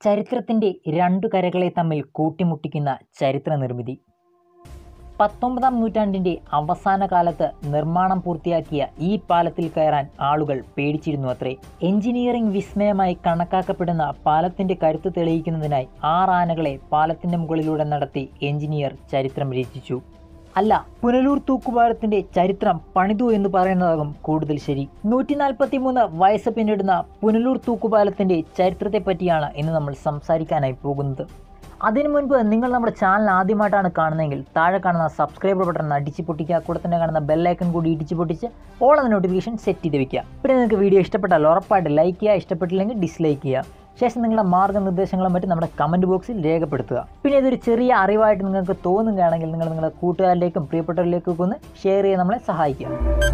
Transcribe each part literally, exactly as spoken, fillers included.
ചരിത്രത്തിൻ്റെ രണ്ടു കരകളെ തമ്മിൽ കൂട്ടിമുട്ടിക്കുന്ന ചരിത്ര നിർമ്മിതി. പത്തൊമ്പതാം നൂറ്റാണ്ടിൻ്റെ അവസാന കാലത്ത് നിർമ്മാണം പൂർത്തിയാക്കിയ ഈ പാലത്തിൽ കയറാൻ ആളുകൾ പേടിച്ചിരുന്നു അത്രേ. എഞ്ചിനീയറിംഗ് വിസ്മയമായി കണക്കാക്കപ്പെടുന്ന പാലത്തിൻ്റെ കരുത്ത് തെളിയിക്കുന്നതിനായി ആറ് ആനകളെ പാലത്തിൻ്റെ മുകളിലൂടെ നടത്തി എഞ്ചിനീയർ ചരിത്രം രചിച്ചു. അല്ല, പുനലൂർ തൂക്കുപാലത്തിന്റെ ചരിത്രം പണിതു എന്ന് പറയുന്നതാകും കൂടുതൽ ശരി. നൂറ്റി നാൽപ്പത്തി മൂന്ന് വയസ്സ് പിന്നിടുന്ന പുനലൂർ തൂക്കുപാലത്തിന്റെ ചരിത്രത്തെ പറ്റിയാണ് ഇന്ന് നമ്മൾ സംസാരിക്കാനായി പോകുന്നത്. അതിനു മുൻപ് നിങ്ങൾ നമ്മുടെ ചാനൽ ആദ്യമായിട്ടാണ് കാണുന്നതെങ്കിൽ താഴെ കാണുന്ന സബ്സ്ക്രൈബർ ബട്ടൺ അടിച്ച് പൊട്ടിക്കുക, കൂടെ തന്നെ കാണുന്ന ബെല്ലൈക്കൺ കൂടി ഇടിച്ച് പൊട്ടിച്ച് ഓൾ എന്ന നോട്ടിഫിക്കേഷൻ സെറ്റ് ചെയ്ത് വെക്കുക. പിന്നെ നിങ്ങൾക്ക് വീഡിയോ ഇഷ്ടപ്പെട്ടാൽ ഉറപ്പായിട്ട് ലൈക്ക് ചെയ്യുക, ഇഷ്ടപ്പെട്ടില്ലെങ്കിൽ ഡിസ്ലൈക്ക് ചെയ്യുക. ശേഷം നിങ്ങളുടെ മാർഗ്ഗനിർദ്ദേശങ്ങളും മറ്റും നമ്മുടെ കമൻറ്റ് ബോക്സിൽ രേഖപ്പെടുത്തുക. പിന്നെ ഇതൊരു ചെറിയ അറിവായിട്ട് നിങ്ങൾക്ക് തോന്നുകയാണെങ്കിൽ നിങ്ങൾ നിങ്ങളുടെ കൂട്ടുകാരിലേക്കും പ്രിയപ്പെട്ടവരിലേക്കും ഒന്ന് ഷെയർ ചെയ്യാൻ നമ്മളെ സഹായിക്കുക.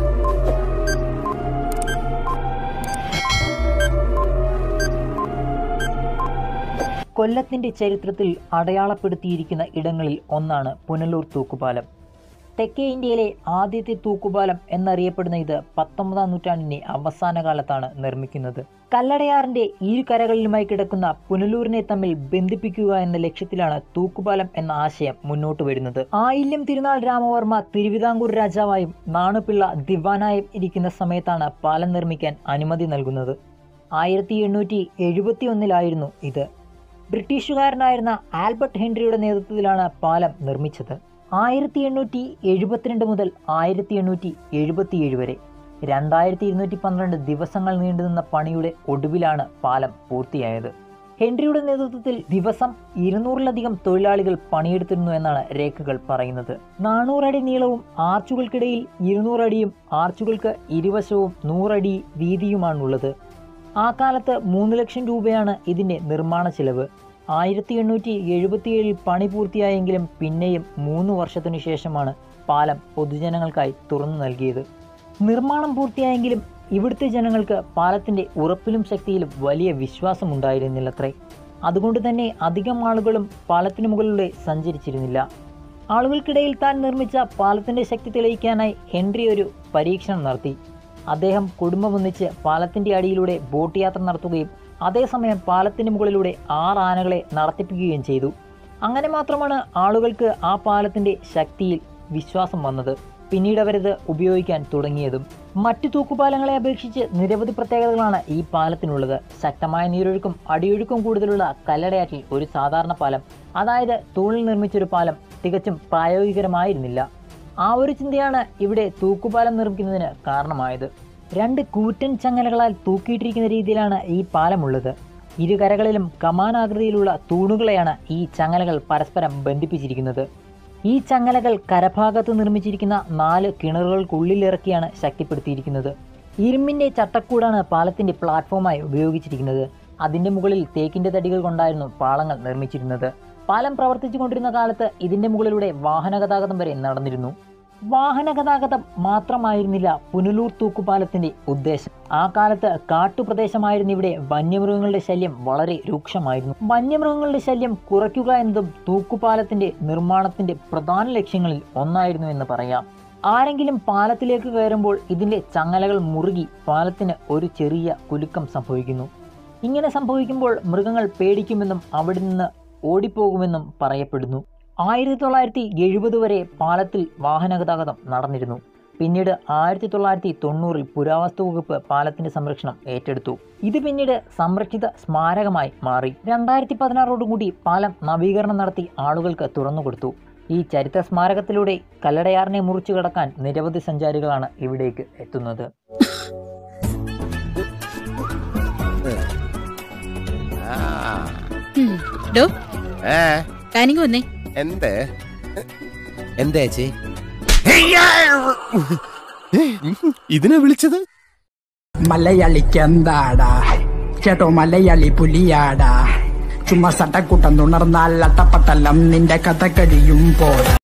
കൊല്ലത്തിൻ്റെ ചരിത്രത്തിൽ അടയാളപ്പെടുത്തിയിരിക്കുന്ന ഇടങ്ങളിൽ ഒന്നാണ് പുനലൂർ തൂക്കുപാലം. തെക്കേ ഇന്ത്യയിലെ ആദ്യത്തെ തൂക്കുപാലം എന്നറിയപ്പെടുന്ന ഇത് പത്തൊമ്പതാം നൂറ്റാണ്ടിൻ്റെ അവസാന കാലത്താണ് നിർമ്മിക്കുന്നത്. കല്ലടയാറിൻ്റെ ഇരു കരകളിലുമായി കിടക്കുന്ന പുനലൂരിനെ തമ്മിൽ ബന്ധിപ്പിക്കുക എന്ന ലക്ഷ്യത്തിലാണ് തൂക്കുപാലം എന്ന ആശയം മുന്നോട്ട് വരുന്നത്. ആയില്യം തിരുനാൾ രാമവർമ്മ തിരുവിതാംകൂർ രാജാവായും നാണുപിള്ള ദിവാനായും ഇരിക്കുന്ന സമയത്താണ് പാലം നിർമ്മിക്കാൻ അനുമതി നൽകുന്നത്. ആയിരത്തി എണ്ണൂറ്റി എഴുപത്തി ഒന്നിലായിരുന്നു ഇത്. ബ്രിട്ടീഷുകാരനായിരുന്ന ആൽബർട്ട് ഹെൻറിയുടെ നേതൃത്വത്തിലാണ് പാലം നിർമ്മിച്ചത്. ആയിരത്തി എണ്ണൂറ്റി എഴുപത്തിരണ്ട് മുതൽ ആയിരത്തി എണ്ണൂറ്റി എഴുപത്തിയേഴ് വരെ രണ്ടായിരത്തി ഇരുന്നൂറ്റി പന്ത്രണ്ട് ദിവസങ്ങൾ നീണ്ടുനിന്ന പണിയുടെ ഒടുവിലാണ് പാലം പൂർത്തിയായത്. ഹെൻറിയുടെ നേതൃത്വത്തിൽ ദിവസം ഇരുന്നൂറിലധികം തൊഴിലാളികൾ പണിയെടുത്തിരുന്നു എന്നാണ് രേഖകൾ പറയുന്നത്. നാനൂറടി നീളവും ആർച്ചുകൾക്കിടയിൽ ഇരുന്നൂറടിയും ആർച്ചുകൾക്ക് ഇരുവശവും നൂറടി വീതിയുമാണുള്ളത്. ആ കാലത്ത് മൂന്ന് ലക്ഷം രൂപയാണ് ഇതിൻ്റെ നിർമ്മാണ ചിലവ്. ആയിരത്തി എണ്ണൂറ്റി എഴുപത്തിയേഴിൽ പണി പൂർത്തിയായെങ്കിലും പിന്നെയും മൂന്ന് വർഷത്തിനു ശേഷമാണ് പാലം പൊതുജനങ്ങൾക്കായി തുറന്നു നൽകിയത്. നിർമ്മാണം പൂർത്തിയായെങ്കിലും ഇവിടുത്തെ ജനങ്ങൾക്ക് പാലത്തിൻ്റെ ഉറപ്പിലും ശക്തിയിലും വലിയ വിശ്വാസമുണ്ടായിരുന്നില്ലത്രേ. അതുകൊണ്ട് തന്നെ അധികം ആളുകളും പാലത്തിന് മുകളിലൂടെ സഞ്ചരിച്ചിരുന്നില്ല. ആളുകൾക്കിടയിൽ താൻ നിർമ്മിച്ച പാലത്തിൻ്റെ ശക്തി തെളിയിക്കാനായി ഹെൻറി ഒരു പരീക്ഷണം നടത്തി. അദ്ദേഹം കുടുംബമൊന്നിച്ച് പാലത്തിൻ്റെ അടിയിലൂടെ ബോട്ട് യാത്ര നടത്തുകയും അതേസമയം പാലത്തിന് മുകളിലൂടെ ആറ് ആനകളെ നടത്തിപ്പിക്കുകയും ചെയ്തു. അങ്ങനെ മാത്രമാണ് ആളുകൾക്ക് ആ പാലത്തിൻ്റെ ശക്തിയിൽ വിശ്വാസം വന്നത്. പിന്നീട് അവരത് ഉപയോഗിക്കാൻ തുടങ്ങിയതും. മറ്റു തൂക്കുപാലങ്ങളെ അപേക്ഷിച്ച് നിരവധി പ്രത്യേകതകളാണ് ഈ പാലത്തിനുള്ളത്. ശക്തമായ നീരൊഴുക്കും അടിയൊഴുക്കും കൂടുതലുള്ള കല്ലടയാറ്റിൽ ഒരു സാധാരണ പാലം, അതായത് തൂണിൽ നിർമ്മിച്ചൊരു പാലം, തികച്ചും പ്രായോഗികരമായിരുന്നില്ല. ആ ഒരു ചിന്തയാണ് ഇവിടെ തൂക്കുപാലം നിർമ്മിക്കുന്നതിന് കാരണമായത്. രണ്ട് കൂറ്റൻ ചങ്ങലകളാൽ തൂക്കിയിട്ടിരിക്കുന്ന രീതിയിലാണ് ഈ പാലമുള്ളത്. ഇരുകരകളിലും കമാനാകൃതിയിലുള്ള തൂണുകളെയാണ് ഈ ചങ്ങലകൾ പരസ്പരം ബന്ധിപ്പിച്ചിരിക്കുന്നത്. ഈ ചങ്ങലകൾ കരഭാഗത്ത് നിർമ്മിച്ചിരിക്കുന്ന നാല് കിണറുകൾക്കുള്ളിലിറക്കിയാണ് ശക്തിപ്പെടുത്തിയിരിക്കുന്നത്. ഇരുമ്പിൻ്റെ ചട്ടക്കൂടാണ് പാലത്തിൻ്റെ പ്ലാറ്റ്ഫോമായി ഉപയോഗിച്ചിരിക്കുന്നത്. അതിൻ്റെ മുകളിൽ തേക്കിൻ്റെ തടികൾ കൊണ്ടായിരുന്നു പാളങ്ങൾ നിർമ്മിച്ചിരുന്നത്. പാലം പ്രവർത്തിച്ചു കൊണ്ടിരുന്ന കാലത്ത് ഇതിൻ്റെ മുകളിലൂടെ വാഹന ഗതാഗതം വരെ നടന്നിരുന്നു. വാഹന ഗതാഗതം മാത്രമായിരുന്നില്ല പുനലൂർ തൂക്കുപാലത്തിൻ്റെ ഉദ്ദേശം. ആ കാലത്ത് കാട്ടുപ്രദേശമായിരുന്നു ഇവിടെ. വന്യമൃഗങ്ങളുടെ ശല്യം വളരെ രൂക്ഷമായിരുന്നു. വന്യമൃഗങ്ങളുടെ ശല്യം കുറയ്ക്കുക എന്നതും തൂക്കുപാലത്തിൻ്റെ നിർമ്മാണത്തിൻ്റെ പ്രധാന ലക്ഷ്യങ്ങളിൽ ഒന്നായിരുന്നു എന്ന് പറയാം. ആരെങ്കിലും പാലത്തിലേക്ക് കയറുമ്പോൾ ഇതിൻ്റെ ചങ്ങലകൾ മുറുകി പാലത്തിന് ഒരു ചെറിയ കുലുക്കം സംഭവിക്കുന്നു. ഇങ്ങനെ സംഭവിക്കുമ്പോൾ മൃഗങ്ങൾ പേടിക്കുമെന്നും അവിടെ നിന്ന് ഓടിപ്പോകുമെന്നും പറയപ്പെടുന്നു. ആയിരത്തി തൊള്ളായിരത്തി എഴുപത് വരെ പാലത്തിൽ വാഹന ഗതാഗതം നടന്നിരുന്നു. പിന്നീട് ആയിരത്തി തൊള്ളായിരത്തി തൊണ്ണൂറിൽ പുരാവസ്തു വകുപ്പ് പാലത്തിന്റെ സംരക്ഷണം ഏറ്റെടുത്തു. ഇത് പിന്നീട് സംരക്ഷിത സ്മാരകമായി മാറി. രണ്ടായിരത്തി പതിനാറോടുകൂടി പാലം നവീകരണം നടത്തി ആളുകൾക്ക് തുറന്നുകൊടുത്തു. ഈ ചരിത്ര സ്മാരകത്തിലൂടെ കല്ലടയാറിനെ മുറിച്ചു കടക്കാൻ നിരവധി സഞ്ചാരികളാണ് ഇവിടേക്ക് എത്തുന്നത്. എന്തേ എന്തേ ചേച്ചി ഇതിനെ വിളിച്ചത്? മലയാളിക്ക് എന്താടാ ചേട്ടോ, മലയാളി പുലിയാടാ. ചുമ്മാ സട്ടക്കൂട്ടം തുണർന്നാൽ അട്ടപ്പട്ടലം നിന്റെ കഥ കഴിയും പോടാ.